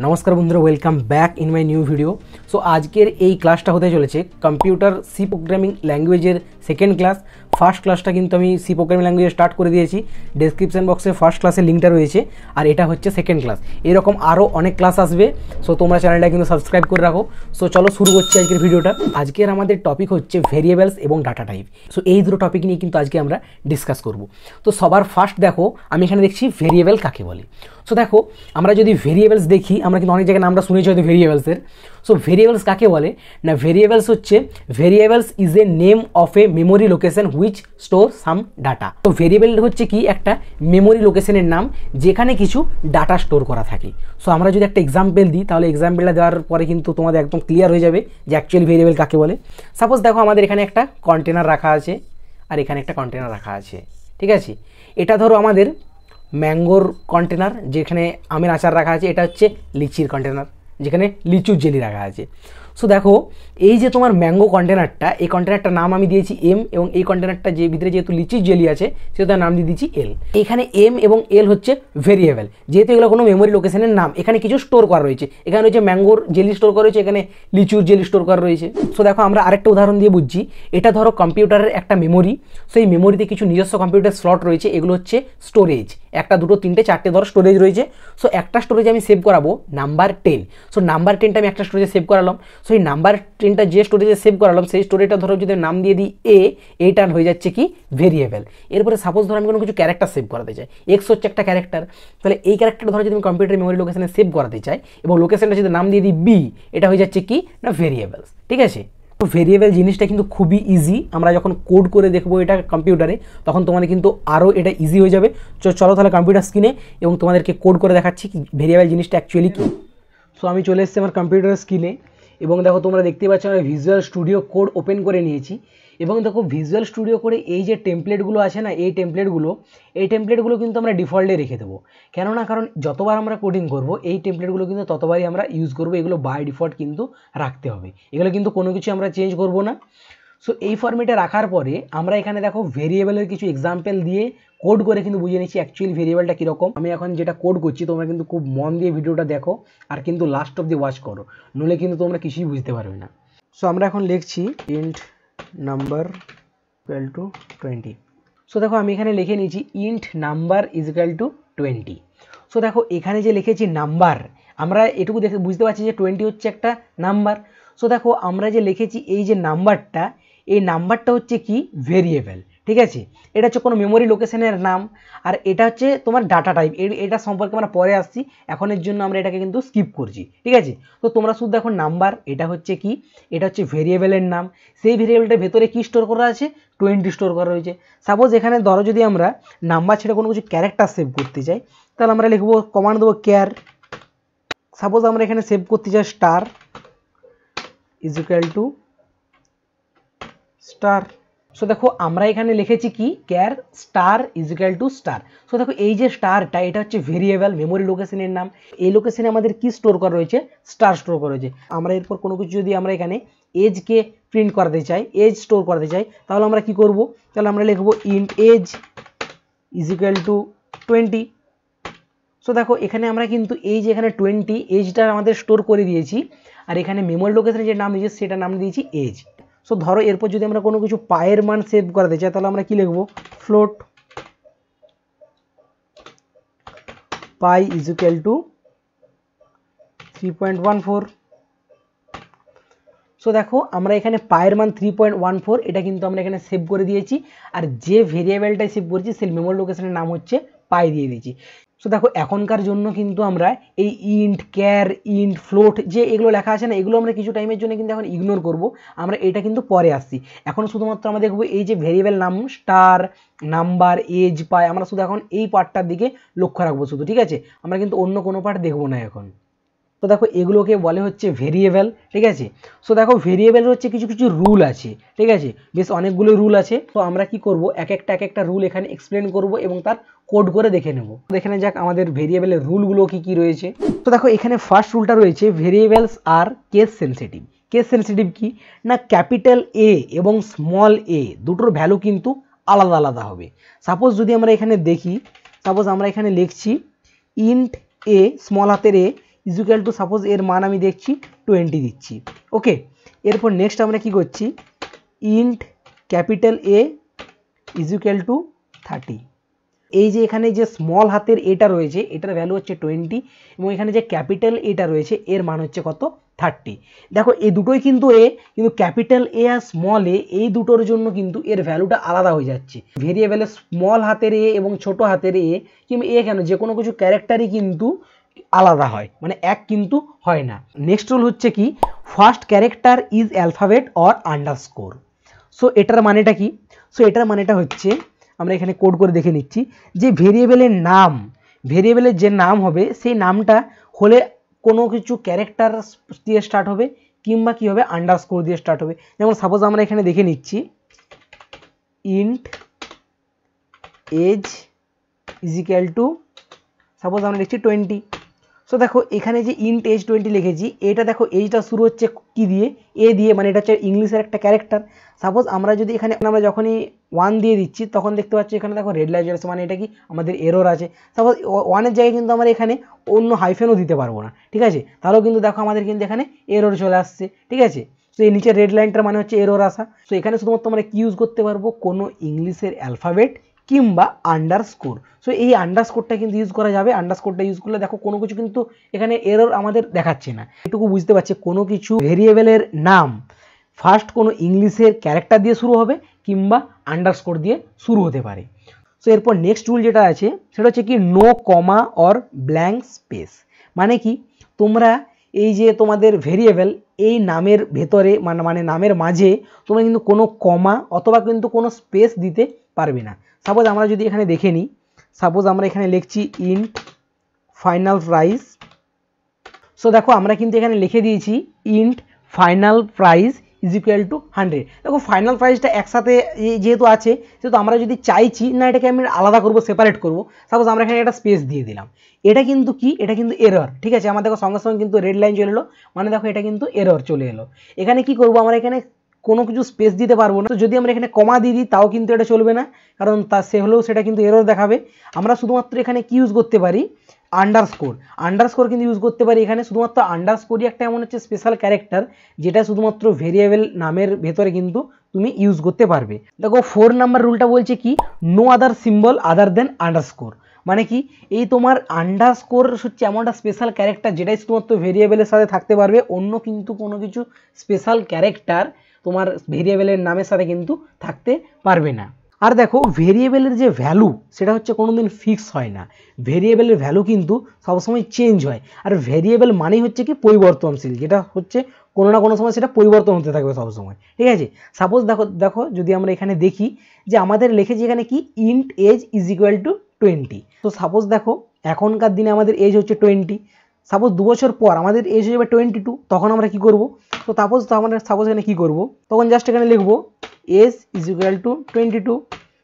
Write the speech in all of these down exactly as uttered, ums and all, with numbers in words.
नमस्कार बंधुरा welcome back in my new video. So आजकेर এই ক্লাসটা হতে চলেছে কম্পিউটার সি প্রোগ্রামিং ল্যাঙ্গুয়েজের সেকেন্ড ক্লাস। ফার্স্ট ক্লাসটা কিন্তু আমি সি প্রোগ্রামিং ল্যাঙ্গুয়েজ স্টার্ট করে দিয়েছি, ডেসক্রিপশন বক্সে ফার্স্ট ক্লাসের লিঙ্কটা রয়েছে, আর এটা হচ্ছে সেকেন্ড ক্লাস। এরকম আরও অনেক ক্লাস আসবে, সো তোমরা চ্যানেলটা কিন্তু সাবস্ক্রাইব করে রাখো। সো চলো শুরু করছি আজকের ভিডিওটা। আজকের আমাদের টপিক হচ্ছে ভেরিয়েবলস এবং ডাটা টাইপ। সো এই দুটো টপিক নিয়ে কিন্তু আজকে আমরা ডিসকাস করব। তো সবার ফার্স্ট দেখো আমি এখানে দেখছি ভেরিয়েবল কাকে বলে। সো দেখো আমরা যদি ভেরিয়েবলস দেখি, আমরা কিন্তু অনেক জায়গায় নামটা শুনেছি হয়তো ভেরিয়েবলসের। সো ভেরিয়েবলস কাকে বলে না, ভেরিয়েবলস হচ্ছে variables is a name of a memory location which store some data. তো ভেরিয়েবল হচ্ছে কি একটা মেমোরি লোকেশনের নাম যেখানে কিছু ডাটা স্টোর করা থাকে। সো আমরা যদি একটা এক্সাম্পল দিই তাহলে এক্সাম্পলটা দেওয়ার পরে কিন্তু তোমাদের একদম ক্লিয়ার হয়ে যাবে যে অ্যাকচুয়ালি ভেরিয়েবল কাকে বলে। সাপোজ দেখো আমাদের এখানে একটা কন্টেনার রাখা আছে আর এখানে একটা কন্টেনার রাখা আছে, ঠিক আছে। এটা ধরো আমাদের ম্যাঙ্গোর কন্টেনার যেখানে আমের আচার রাখা আছে, এটা হচ্ছে লিচির কন্টেনার যেখানে লিচুর জেলি রাখা আছে। সো দেখো এই যে তোমার ম্যাঙ্গো কন্টেনারটা, এই কন্টেনারটার নাম আমি দিয়েছি এম, এবং এই কন্টেনারটা যে ভিতরে যেহেতু লিচির জেলি আছে সেহেতু তার নাম দিয়ে দিচ্ছি এল। এখানে এম এবং এল হচ্ছে ভেরিয়েবল, যেহেতু এগুলো কোনো মেমোরি লোকেশনের নাম। এখানে কিছু স্টোর করা রয়েছে, এখানে রয়েছে ম্যাঙ্গোর জেলি স্টোর করা রয়েছে, এখানে লিচুর জেলি স্টোর করা রয়েছে। সো দেখো আমরা আরেকটা উদাহরণ দিয়ে বুঝছি। এটা ধরো কম্পিউটারের একটা মেমোরি, সো এই মেমোরিতে কিছু নিজস্ব কম্পিউটার স্লট রয়েছে, এগুলো হচ্ছে স্টোরেজ। একটা দুটো তিনটে চারটে ধরো স্টোরেজ রয়েছে। সো একটা স্টোরেজে আমি সেভ করাবো নাম্বার টেন। সো নাম্বার টেনটা আমি একটা স্টোরেজে সেভ করালাম। সো এই নাম্বার টেনটা যে স্টোরেজে সেভ করালাম সেই স্টোরেজটা ধরো যদি নাম দিয়ে দিই এ, এইটা হয়ে যাচ্ছে কি ভেরিয়েবল। এরপরে সাপোজ ধরো আমি কোনো কিছু ক্যারেক্টার সেভ করাতে চাই, এক্স হচ্ছে একটা ক্যারেক্টার, তাহলে এই ক্যারেক্টারটা ধরো যদি আমি কম্পিউটার মেমোরি লোকেশনে সেভ করাতে চাই এবং লোকেশনটা যদি নাম দিয়ে দিই বি, এটা হয়ে যাচ্ছে কি না ভেরিয়েবলস, ঠিক আছে। তো ভেরিয়েবল জিনিসটা কিন্তু খুবই ইজি। আমরা যখন কোড করে দেখবো এটা কম্পিউটারে তখন তোমাদের কিন্তু আরও এটা ইজি হয়ে যাবে। চলো তাহলে কম্পিউটার স্ক্রিনে এবং তোমাদেরকে কোড করে দেখাচ্ছি কি ভেরিয়েবল জিনিসটা অ্যাকচুয়ালি কী। সো আমি চলে এসেছি আমার কম্পিউটার স্ক্রিনে এবং দেখো তোমরা দেখতে পাচ্ছ আমরা ভিজুয়াল স্টুডিও কোড ওপেন করে নিয়েছি। এবং দেখো ভিজুয়াল স্টুডিও করে এই যে টেমপ্লেটগুলো আছে না, এই টেমপ্লেটগুলো এই টেমপ্লেটগুলো কিন্তু আমরা ডিফল্টে রেখে দেবো। কেননা কারণ যতবার আমরা কোডিং করব এই টেমপ্লেটগুলো কিন্তু ততবারই আমরা ইউজ করবো, এগুলো বাই ডিফল্ট কিন্তু রাখতে হবে, এগুলো কিন্তু কোনো কিছু আমরা চেঞ্জ করব না। সো এই ফর্মেটে রাখার পরে আমরা এখানে দেখো ভেরিয়েবলের কিছু এক্সাম্পল দিয়ে কোড করে কিন্তু বুঝে নিচ্ছি অ্যাকচুয়ালি ভেরিয়েবলটা কীরকম। আমি এখন যেটা কোড করছি তোমরা কিন্তু খুব মন দিয়ে ভিডিওটা দেখো আর কিন্তু লাস্ট অব দি ওয়াচ করো, নইলে কিন্তু তোমরা কিছুই বুঝতে পারবে না। সো আমরা এখন লিখছি int number equal to twenty. So দেখো আমি এখানে লিখে নিয়েছি int number is equal to twenty. So দেখো এখানে যে লিখেছি নাম্বার, আমরা এটুকু দেখে বুঝতে পারছি যে টোয়েন্টি হচ্ছে একটা নাম্বার। সো দেখো আমরা যে লিখেছি এই যে নাম্বারটা, এই নাম্বারটা হচ্ছে কি ভেরিয়েবল, ঠিক আছে। এটা হচ্ছে কোনো মেমোরি লোকেশনের নাম, আর এটা হচ্ছে তোমার ডাটা টাইপ। এটা সম্পর্কে আমরা পরে আসছি, এখনের জন্য আমরা এটাকে কিন্তু স্কিপ করছি, ঠিক আছে। তো তোমরা শুধু দেখো নাম্বার, এটা হচ্ছে কি, এটা হচ্ছে ভেরিয়েবলের নাম। সেই ভেরিয়েবলটার ভেতরে কি স্টোর করা আছে, টোয়েন্টি স্টোর করা রয়েছে। সাপোজ এখানে ধরো যদি আমরা নাম্বার ছেড়ে কোনো কিছু ক্যারেক্টার সেভ করতে চাই তাহলে আমরা লিখবো কমান্ড দেবো ক্যার। সাপোজ আমরা এখানে সেভ করতে চাই star is equal to star. So দেখো আমরা এখানে লিখেছি কি char star is equal to star. So দেখো এই যে স্টারটা এটা হচ্ছে ভেরিয়েবল মেমোরি লোকেশনের নাম। এই লোকেশনে আমাদের কি স্টোর করা রয়েছে, স্টার স্টোর করা রয়েছে। আমরা এরপর কোনো কিছু যদি আমরা এখানে এজকে প্রিন্ট করাতে চাই, এজ স্টোর করতে চাই, তাহলে আমরা কি করব, তাহলে আমরা লিখবো int age is equal to twenty. So দেখো এখানে আমরা কিন্তু এই যে এখানে টোয়েন্টি এজটা আমাদের স্টোর করে দিয়েছি, আর এখানে মেমোরি লোকেশনে যে নাম দিয়েছি সেটা নাম দিয়েছি এজ। সো ধরো এরপর যদি আমরা কোনো কিছু পায়ের মান সেভ করাতে চাই তাহলে আমরা কি লিখবো float pi is equal to three point one four. So দেখো আমরা এখানে পায়ের মান থ্রি পয়েন্ট ওয়ান ফোর এটা কিন্তু আমরা এখানে সেভ করে দিয়েছি, আর যে ভেরিয়েবলটাই সেভ করেছি সেই মেমোরি লোকেশনের নাম হচ্ছে পাই দিয়ে দিয়েছি। সো দেখো এখনকার জন্য কিন্তু আমরা এই ইন্ট ক্যার ইন্ট ফ্লোট যে এগুলো লেখা আছে না, এগুলো আমরা কিছু টাইমের জন্য কিন্তু এখন ইগনোর করব, আমরা এটা কিন্তু পরে আসছি। এখন শুধুমাত্র আমরা দেখবো এই যে ভেরিয়েবল নাম স্টার নাম্বার এজ পাই, আমরা শুধু এখন এই পার্টটার দিকে লক্ষ্য রাখবো শুধু, ঠিক আছে। আমরা কিন্তু অন্য কোনো পার্ট দেখবো না এখন। তো দেখো এগুলোকে বলে হচ্ছে ভেরিয়েবল, ঠিক আছে। সো দেখো ভেরিয়েবল হচ্ছে কিছু কিছু রুল আছে, ঠিক আছে, বেশ অনেকগুলো রুল আছে। তো আমরা কি করব, এক একটা এক একটা রুল এখানে এক্সপ্লেন করব এবং তার কোড করে দেখে নেব। দেখে নেওয়া যাক আমাদের ভেরিয়েবলের রুলগুলো কি কি রয়েছে। তো দেখো এখানে ফার্স্ট রুলটা রয়েছে ভেরিয়েবলস আর কেস সেন্সিটিভ। কেস সেন্সিটিভ কি না, ক্যাপিটাল এ এবং স্মল এ দুটোর ভ্যালু কিন্তু আলাদা আলাদা হবে। সাপোজ যদি আমরা এখানে দেখি, সাপোজ আমরা এখানে লিখছি ইন্ট এ স্মল হাতের এ ইজুক্যাল টু সাপোজ এর মান আমি দেখছি টোয়েন্টি দিচ্ছি। ওকে, এরপর নেক্সট আমরা কি করছি, int capital A is equal to thirty. এই যে এখানে যে স্মল হাতের এটা রয়েছে এটার ভ্যালু হচ্ছে টোয়েন্টি এবং এখানে যে ক্যাপিটাল এটা রয়েছে এর মান হচ্ছে কত, থার্টি। দেখো এই দুটোই কিন্তু এ, কিন্তু ক্যাপিটাল এ আর স্মল এ এই দুটোর জন্য কিন্তু এর ভ্যালুটা আলাদা হয়ে যাচ্ছে। ভেরিয়েবলের স্মল হাতের এ এবং ছোট হাতের এ কিংবা এ কেন যে কোনো কিছু ক্যারেক্টারই কিন্তু আলাদা হয়, মানে এক কিন্তু হয় না। নেক্সট রুল হচ্ছে কি, first character is alphabet or underscore. So এটার মানেটা কি, সো এটার মানেটা হচ্ছে আমরা এখানে কোড করে দেখে নিচ্ছি যে ভেরিয়েবলের নাম, ভেরিয়েবলের যে নাম হবে সেই নামটা হলে কোনো কিছু ক্যারেক্টার দিয়ে স্টার্ট হবে কিংবা কী হবে আন্ডারস্কোর দিয়ে স্টার্ট হবে। যেমন সাপোজ আমরা এখানে দেখে নিচ্ছি int age is equal to suppose আমরা লিখছি টোয়েন্টি। সো দেখো এখানে যে ইন্ট এজ টোয়েন্টি লিখেছি এটা দেখো এইটা শুরু হচ্ছে কি দিয়ে, এ দিয়ে, মানে এটা হচ্ছে ইংলিশের একটা ক্যারেক্টার। সাপোজ আমরা যদি এখানে আমরা যখনই ওয়ান দিয়ে দিচ্ছি তখন দেখতে পাচ্ছি এখানে দেখো রেড লাইট জ্বলছে, মানে এটা কি আমাদের এরর আছে। সাপোজ ওয়ানের জায়গায় কিন্তু আমরা এখানে অন্য হাইফেনও দিতে পারবো না, ঠিক আছে, তাহলেও কিন্তু দেখো আমাদের কিন্তু এখানে এরর চলে আসছে, ঠিক আছে। সো এই নিচে রেড লাইনটার মানে হচ্ছে এরর আসা। সো এখানে শুধুমাত্র আমরা কি ইউজ করতে পারবো, কোনো ইংলিশের অ্যালফাবেট কিংবা আন্ডারস্কোর। সো এই আন্ডারস্কোরটা কিন্তু ইউজ করা যাবে। আন্ডারস্কোরটা ইউজ করলে দেখো কোনো কিছু কিন্তু এখানে এরর আমাদের দেখাচ্ছে না। এটুকু বুঝতে পারছি কোনো কিছু ভেরিয়েবলের নাম ফার্স্ট কোনো ইংলিশের ক্যারেক্টার দিয়ে শুরু হবে কিংবা আন্ডারস্কোর দিয়ে শুরু হতে পারে। সো এরপর নেক্সট রুল যেটা আছে সেটা হচ্ছে কি no comma or blank space. মানে কি তোমরা এই যে তোমাদের ভেরিয়েবল এই নামের ভেতরে মানে মানে নামের মাঝে তোমরা কিন্তু কোনো কমা অথবা কিন্তু কোনো স্পেস দিতে পারবে না। সাপোজ আমরা যদি এখানে দেখে নিই, সাপোজ আমরা এখানে লিখছি ইন্ট ফাইনাল প্রাইস। সো দেখো আমরা কিন্তু এখানে লিখে দিয়েছি int final price is equal to hundred. দেখো ফাইনাল প্রাইসটা একসাথে যেহেতু আছে সেহেতু আমরা যদি চাইছি না এটাকে আমি আলাদা করবো, সেপারেট করবো, সাপোজ আমরা এখানে একটা স্পেস দিয়ে দিলাম, এটা কিন্তু কি, এটা কিন্তু এরর, ঠিক আছে। আমার দেখো সঙ্গে সঙ্গে কিন্তু রেড লাইন চলে এলো, মানে দেখো এটা কিন্তু এরর চলে এলো। এখানে কি করবো, আমরা এখানে কোনো কিছু স্পেস দিতে পারবো না। তো যদি আমরা এখানে কমা দিয়ে দিই তাও কিন্তু এটা চলবে না, কারণ তা সে হলেও সেটা কিন্তু এরর দেখাবে। আমরা শুধুমাত্র এখানে কি ইউজ করতে পারি, আন্ডারস্কোর। আন্ডারস্কোর কিন্তু ইউজ করতে পারি এখানে। শুধুমাত্র আন্ডারস্কোরই একটা এমন হচ্ছে স্পেশাল ক্যারেক্টার যেটা শুধুমাত্র ভেরিয়েবল নামের ভেতরে কিন্তু তুমি ইউজ করতে পারবে। দেখো ফোর নাম্বার রুলটা বলছে কি no other symbol other than underscore. মানে কি এই তোমার আন্ডারস্কোর হচ্ছে এমন একটা স্পেশাল ক্যারেক্টার যেটাই শুধুমাত্র ভেরিয়েবলের সাথে থাকতে পারবে, অন্য কিন্তু কোনো কিছু স্পেশাল ক্যারেক্টার তোমার ভেরিয়েবলের নামের সাথে কিন্তু থাকতে পারবে না। আর দেখো ভেরিয়েবলের যে ভ্যালু সেটা হচ্ছে কোনোদিন ফিক্স হয় না, ভেরিয়েবলের ভ্যালু কিন্তু সবসময় চেঞ্জ হয়। আর ভেরিয়েবল মানেই হচ্ছে কি পরিবর্তনশীল, যেটা হচ্ছে কোনো না কোনো সময় সেটা পরিবর্তন হতে থাকবে সবসময়, ঠিক আছে। সাপোজ দেখো দেখো যদি আমরা এখানে দেখি যে আমাদের লিখেছি এখানে কি int age is equal to twenty. তো সাপোজ দেখো এখনকার দিনে আমাদের এজ হচ্ছে টোয়েন্টি, সাপোজ দু বছর পর আমাদের এজ হয়ে যাবে টোয়েন্টি টু, তখন আমরা কি করব, তো সাপোজ তো আমরা সাপোজ এখানে কী করবো, তখন জাস্ট এখানে লিখবো age is equal to twenty two.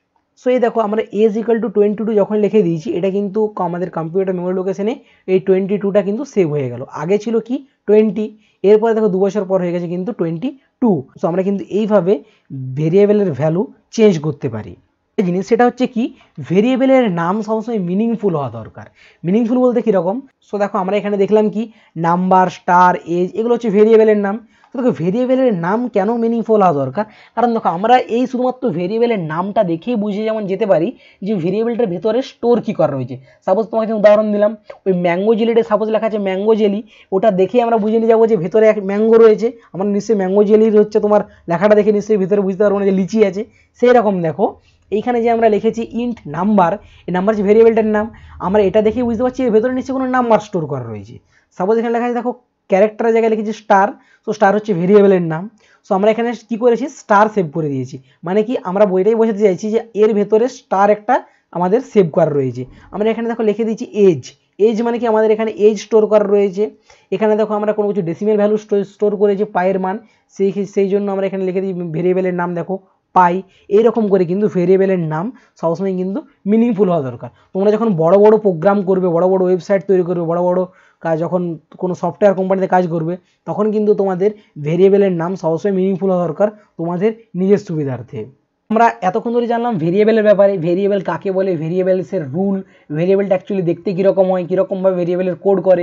So এই দেখো আমরা age equal to twenty two যখন লিখে দিয়েছি এটা কিন্তু আমাদের কম্পিউটার মেমোরি লোকেশনে এই টোয়েন্টি টুটা কিন্তু সেভ হয়ে গেল। আগে ছিল কি টোয়েন্টি, এরপরে দেখো দু বছর পর হয়ে গেছে কিন্তু টোয়েন্টি টু। সো আমরা কিন্তু এইভাবে ভেরিয়েবলের ভ্যালু চেঞ্জ করতে পারি। জিনিস সেটা হচ্ছে কি ভেরিয়েবলের নাম সবসময় মিনিংফুল হওয়া দরকার। মিনিংফুল বলতে কীরকম, সো দেখো আমরা এখানে দেখলাম কি নাম্বার, স্টার, এজ এগুলো হচ্ছে ভেরিয়েবলের নাম। তো দেখো ভেরিয়েবলের নাম কেন মিনিংফুল হওয়া দরকার, কারণ দেখো আমরা এই শুধুমাত্র ভেরিয়েবলের নামটা দেখেই বুঝে যেমন যেতে পারি যে ভেরিয়েবলটার ভেতরে স্টোর কী করা রয়েছে। সাপোজ তোমাকে উদাহরণ দিলাম ওই ম্যাঙ্গো জেলিটা সাপোজ লেখা আছে ম্যাঙ্গো জেলি, ওটা দেখেই আমরা বুঝে নিয়ে যাবো যে ভেতরে এক ম্যাঙ্গো রয়েছে। আমরা নিশ্চয়ই ম্যাঙ্গো জেলির হচ্ছে তোমার লেখাটা দেখে নিশ্চয়ই ভিতরে বুঝতে পারবো না যে লিচি আছে। সেই রকম দেখো এইখানে যে আমরা লিখেছি ইন্ট নাম্বার, এই নাম্বার যে ভেরিয়েবলটার নাম, আমরা এটা দেখেই বুঝতে পারছি এর ভেতরে নিশ্চয়ই কোনো নাম্বার স্টোর করা রয়েছে। সাপোজ এখানে লেখা আছে দেখো ক্যারেক্টারের জায়গায় লিখেছি স্টার, সো স্টার হচ্ছে ভেরিয়েবলের নাম। সো আমরা এখানে কী করেছি স্টার সেভ করে দিয়েছি, মানে কি আমরা বইটাই বোঝাতে চাইছি যে এর ভেতরে স্টার একটা আমাদের সেভ করা রয়েছে। আমরা এখানে দেখো লিখে দিয়েছি এজ, এজ মানে কি আমাদের এখানে এজ স্টোর করা রয়েছে। এখানে দেখো আমরা কোনো কিছু ডেসিমেল ভ্যালু স্টোর করেছি পায়ের মান, সেই সেই জন্য আমরা এখানে লিখে দিই ভেরিয়েবলের নাম দেখো পাই। এইরকম করে কিন্তু ভেরিয়েবলের নাম সবসময় কিন্তু মিনিংফুল হওয়া দরকার। তোমরা যখন বড় বড় প্রোগ্রাম করবে, বড় বড় ওয়েবসাইট তৈরি করবে, বড় বড় কাজ যখন কোনো সফটওয়্যার কোম্পানিতে কাজ করবে, তখন কিন্তু তোমাদের ভেরিয়েবলের নাম সবসময় মিনিংফুল হওয়া দরকার তোমাদের নিজের সুবিধার্থে। আমরা এতক্ষণ ধরে জানলাম ভেরিয়েবলের ব্যাপারে, ভেরিয়েবল কাকে বলে, ভেরিয়েবলসের রুল, ভেরিয়েবলটা অ্যাকচুয়ালি দেখতে কীরকম হয়, কীরকমভাবে ভেরিয়েবলের কোড করে।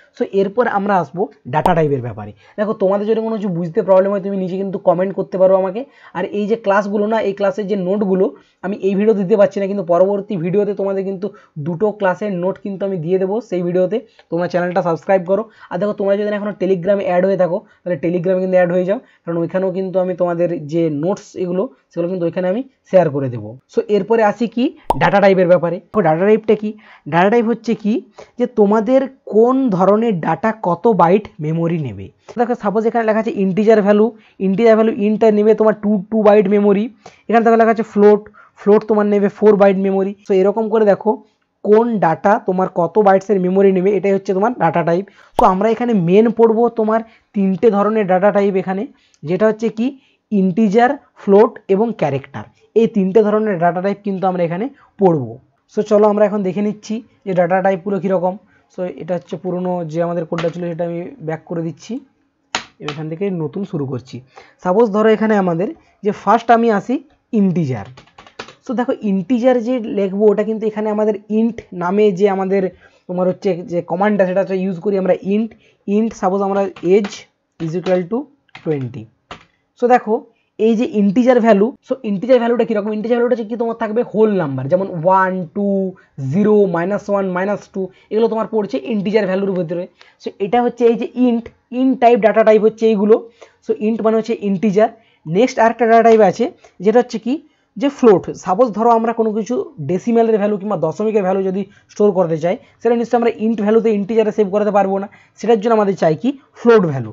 সো এরপর আমরা আসবো ডাটা টাইপের ব্যাপারে। দেখো তোমাদের যদি কোনো কিছু বুঝতে প্রবলেম হয় তুমি নিজে কিন্তু কমেন্ট করতে পারো আমাকে। আর এই যে ক্লাসগুলো না, এই ক্লাসের যে নোটগুলো আমি এই ভিডিও দিতে পারছি না, কিন্তু পরবর্তী ভিডিওতে তোমাদের কিন্তু দুটো ক্লাসের নোট কিন্তু আমি দিয়ে দেবো সেই ভিডিওতে। তোমরা চ্যানেলটা সাবস্ক্রাইব করো। আর দেখো তোমরা যদি এখনও টেলিগ্রামে অ্যাড হয়ে থাকো তাহলে টেলিগ্রামে কিন্তু অ্যাড হয়ে যাও, কারণ ওইখানেও কিন্তু আমি তোমাদের যে নোটস এগুলো সেগুলো কিন্তু ওইখানে আমি শেয়ার করে দেবো। সো এরপরে আসি কি ডাটা টাইপের ব্যাপারে। ডাটা টাইপটা কি? ডাটা টাইপ হচ্ছে কি যে তোমাদের কোন ধরনের ডাটা কত বাইট মেমোরি নেবে। দেখো সাপোজ এখানে লেখা আছে ইন্টিজার ভ্যালু, ইন্টিজার ভ্যালু ইনটা নেবে তোমার টু টু বাইট মেমোরি। এখানে দেখো লেখা আছে ফ্লোট, ফ্লোট তোমার নেবে ফোর বাইট মেমোরি। সো এরকম করে দেখো কোন ডাটা তোমার কত বাইটসের মেমোরি নেবে, এটাই হচ্ছে তোমার ডাটা টাইপ। সো আমরা এখানে মেন পড়বো তোমার তিনটে ধরনের ডাটা টাইপ এখানে, যেটা হচ্ছে কি ইন্টিজার, ফ্লোট এবং ক্যারেক্টার। এই তিনটে ধরনের ডাটা টাইপ কিন্তু আমরা এখানে পড়বো। সো চলো আমরা এখন দেখে নিচ্ছি যে ডাটা টাইপগুলো কীরকম। সো এটা হচ্ছে পুরনো যে আমাদের কোডটা ছিল সেটা আমি ব্যাক করে দিচ্ছি, এখান থেকে নতুন শুরু করছি। সাপোজ ধরো এখানে আমাদের যে ফার্স্ট আমি আসি ইন্টিজার। সো দেখো ইন্টিজার যে লিখবো ওটা কিন্তু এখানে আমাদের ইন্ট নামে যে আমাদের তোমার হচ্ছে যে কমান্ডটা সেটা হচ্ছে ইউজ করি আমরা ইন্ট। ইন্ট সাপোজ আমরা age is equal to twenty. So দেখো এই যে ইন্টিজার ভ্যালু, সো ইন্টিজার ভ্যালুটা কীরকম? ইন্টিজার ভ্যালুটা হচ্ছে কি তোমার থাকবে হোল নাম্বার, যেমন one two zero minus one minus two এগুলো তোমার পড়ছে ইন্টিজার ভ্যালুর ভিতরে। সো এটা হচ্ছে এই যে int, int type data type হচ্ছে এইগুলো। সো ইন্ট মানে হচ্ছে ইন্টিজার। নেক্সট আরেকটা ডাটা টাইপ আছে যেটা হচ্ছে কি যে ফ্লোট। সাপোজ ধরো আমরা কোনো কিছু ডেসিমেলের ভ্যালু কিংবা দশমিকের ভ্যালু যদি স্টোর করতে চাই, সেটা নিশ্চয়ই আমরা ইন্ট ভ্যালুতে ইন্টিজারে সেভ করতে পারবো না, সেটার জন্য আমাদের চাই কি ফ্লোট ভ্যালু।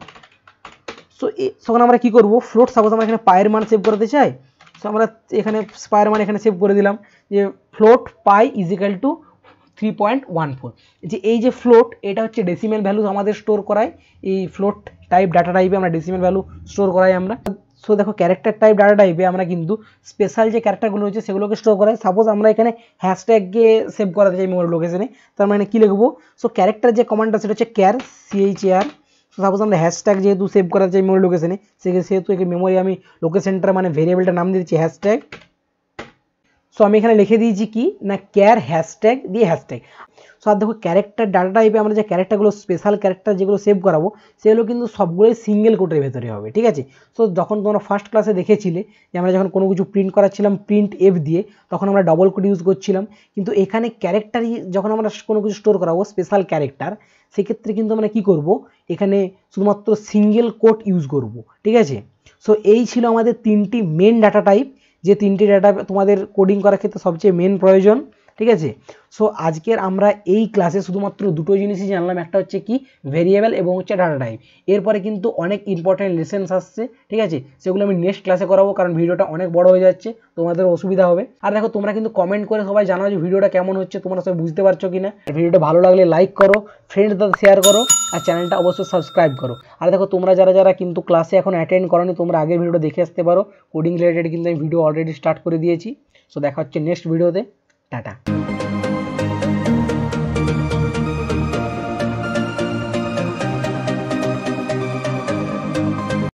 সো তখন আমরা কী করবো, ফ্লোট সাপোজ আমরা এখানে পায়ের মান সেভ করতে চাই, সো আমরা এখানে পায়ের মান এখানে সেভ করে দিলাম যে float pi is equal to three point one four. যে এই যে ফ্লোট এটা হচ্ছে ডেসিমেল ভ্যালু আমাদের স্টোর করায়, এই ফ্লোট টাইপ ডাটা টাইপে আমরা ডেসিমেল ভ্যালু স্টোর করাই আমরা। সো দেখো ক্যারেক্টার টাইপ ডাটা টাইপে আমরা কিন্তু স্পেশাল যে ক্যারেক্টারগুলো হচ্ছে সেগুলোকে স্টোর করাই। সাপোজ আমরা এখানে হ্যাশট্যাগকে সেভ করাতে চাই মেমোরি লোকেশনে, তার মানে কী লিখবো, সো ক্যারেক্টার যে কমান্ডটা সেটা হচ্ছে ক্যার সিএইচএআর। সো সাপোজ আমরা হ্যাশট্যাগ যেহেতু সেভ করাতে চাই মেমোরি লোকেশনে, সেহেতু এখানে মেমোরি আমি লোকেশনটার মানে ভেরিয়েবলটার নাম দিয়েছি হ্যাশট্যাগ। সো আমি এখানে লিখে দিয়েছি কি না ক্যার হ্যাশট্যাগ দিয়ে হ্যাশট্যাগ। সো আর দেখো ক্যারেক্টার ডাটা টাইপে আমরা যে ক্যারেক্টারগুলো স্পেশাল ক্যারেক্টার যেগুলো সেভ করাবো সেগুলো কিন্তু সবগুলোই সিঙ্গেল কোটের ভেতরে হবে, ঠিক আছে। সো যখন তোমরা ফার্স্ট ক্লাসে দেখেছিলে যে আমরা যখন কোনো কিছু প্রিন্ট করাচ্ছিলাম প্রিন্ট এফ দিয়ে, তখন আমরা ডবল কোড ইউজ করছিলাম, কিন্তু এখানে ক্যারেক্টারই যখন আমরা কোনো কিছু স্টোর করাবো স্পেশাল ক্যারেক্টার, সেক্ষেত্রে কিন্তু আমরা কী করব, এখানে শুধুমাত্র সিঙ্গেল কোড ইউজ করব, ঠিক আছে। সো এই ছিল আমাদের তিনটি মেন ডাটা টাইপ, যে তিনটি ডাটা তোমাদের কোডিং করার ক্ষেত্রে সবচেয়ে মেন প্রয়োজন, ঠিক আছে। সো আজকের আমরা এই ক্লাসে শুধুমাত্র দুটো জিনিসই জানলাম, একটা হচ্ছে কি ভেরিয়েবল এবং হচ্ছে ডাটা টাইপ। এরপরে কিন্তু অনেক ইম্পর্টেন্ট লেসেন্স আসছে, ঠিক আছে, সেগুলো আমি নেক্সট ক্লাসে করাবো, কারণ ভিডিওটা অনেক বড় হয়ে যাচ্ছে, তোমাদের অসুবিধা হবে। আর দেখো তোমরা কিন্তু কমেন্ট করে সবাই জানাও যে ভিডিওটা কেমন হচ্ছে, তোমরা সবাই বুঝতে পারছো কিনা। ভিডিওটা ভালো লাগলে লাইক করো, ফ্রেন্ডসদের শেয়ার করো, আর চ্যানেলটা অবশ্যই সাবস্ক্রাইব করো। আর দেখো তোমরা যারা যারা কিন্তু ক্লাসে এখন অ্যাটেন্ড করোনি, তোমরা আগের ভিডিওটা দেখে আসতে পারো, কোডিং রিলেটেড কিন্তু আমি ভিডিও অলরেডি স্টার্ট করে দিয়েছি। সো দেখা হচ্ছে নেক্সট ভিডিওতে, টাটা।